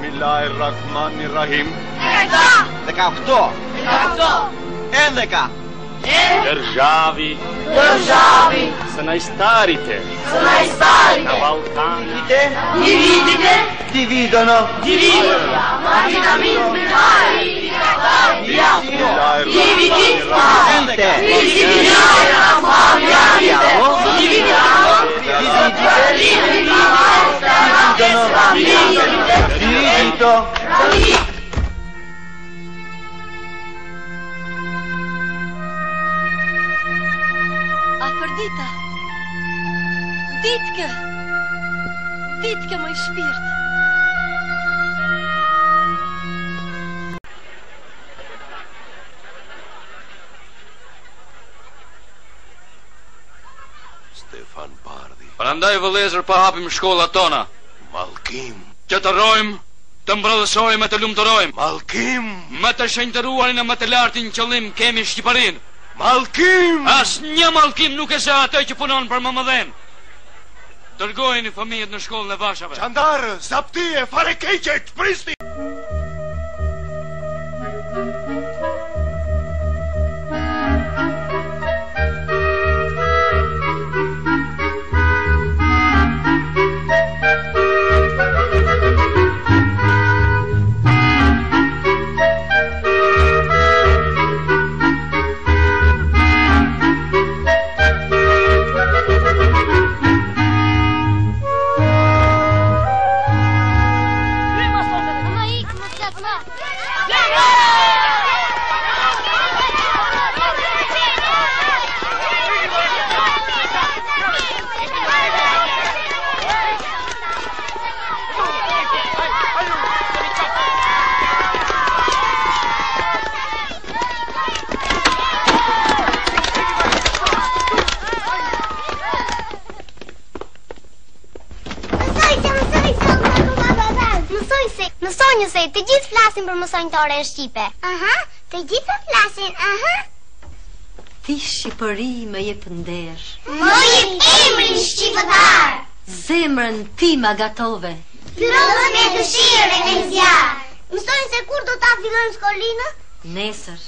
Bismillahirrahmanirrahim. 18. 11. Державі. Să najstarite. Na Balcani. Dividono. Divido. Afrodita! Ditke, moj shpirt! Stefan Bardi. Prandaj vëllezër pa hapim shkollat tona. Mallkim. Që të rrojmë, të mbrëdhësojmë e të lumturojmë. Mallkim. Me të shenjtëruarin e më të lartin qëllim kemi Shqipërinë. Mallkim. Asnjë mallkim nuk e se atë që punon për më mëdhen. Dërgojeni fëmijët në shkollën e vashave. Çandarë, zaptie, fare keqe, pristi. Mësonjë se të gjithë flasin për mësonjtore në Shqipe. Aha, të gjithë flasin, aha. Ti Shqipëri më jep nder. Më jep emrin shqiptar. Zemrën ti ma gatove. Plotë me dëshirë e zjarr. Mësonjë se kur do ta fillojmë skolinë? Nesër.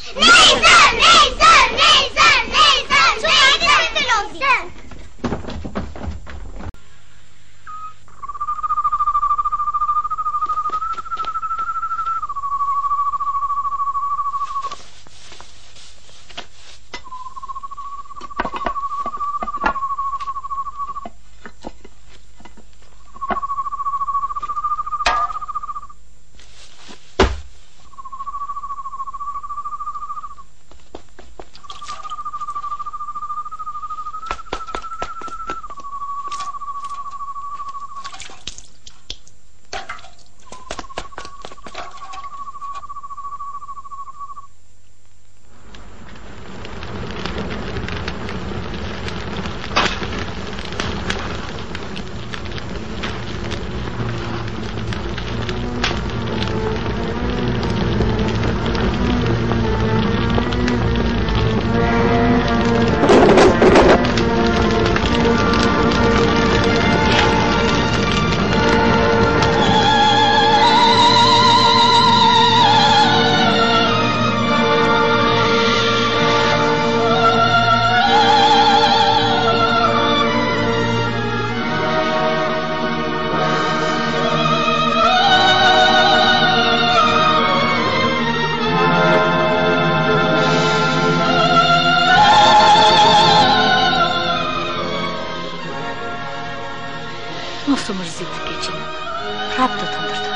Mos u mërzit të keqen. Prap do të ndërtoj.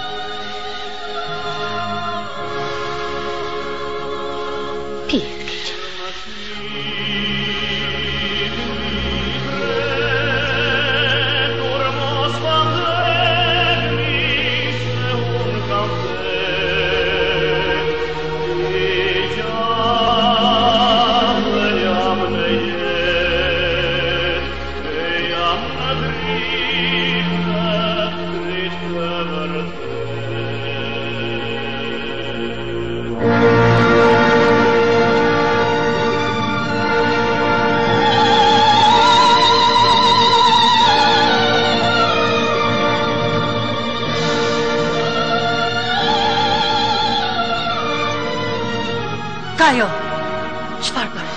Pije të keqen. ajo? Çfarë bëre?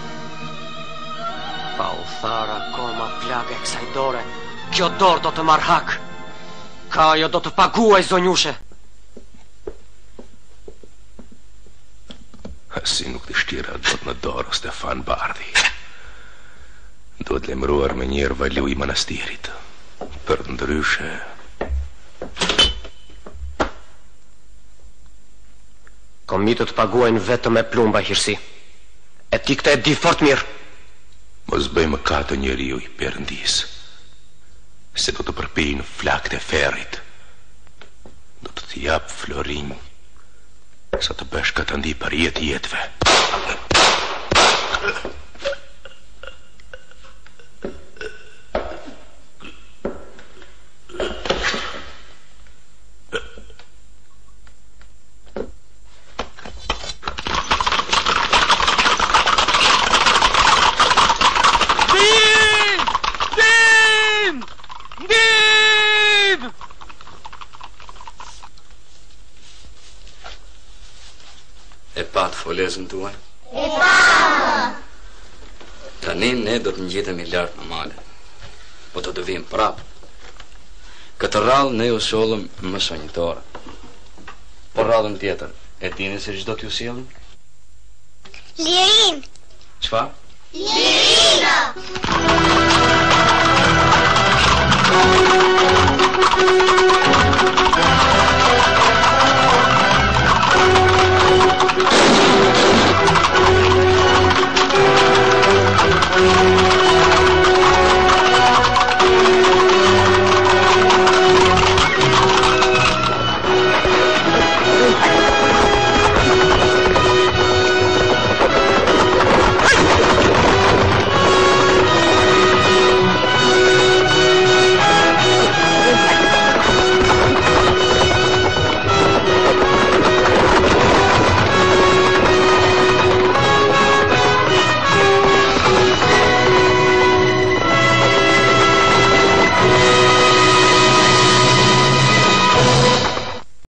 Pa u thara koma plagë e kësaj dore. Kjo dorë do të marr hak. Ka ajo do të paguaj, zonjushe. Si nuk të shtira do të në dorë Stefan Bardhi. Do të lemruar me njerë valu i manastirit. Për të ndryshe... Komitët paguajnë vetëm me plumba, Hirsi. E ti këtë e di fort mirë. Mos bëjmë katë njeriu i Perëndis. Se do të përpinë flakët e ferrit. Do të t'jap florinj. Sa të bësh këtë ndi për jetëve. E pat folesën tuaj? E pa! Tani ne do të ngjitemi lart në male. Po të vim prap. Këtë rrallë ne u shollëm më shonjtore. Po rrallën tjetër, e dini se çdo t'ju sjellëm? Lirin! Çfarë? Lirina!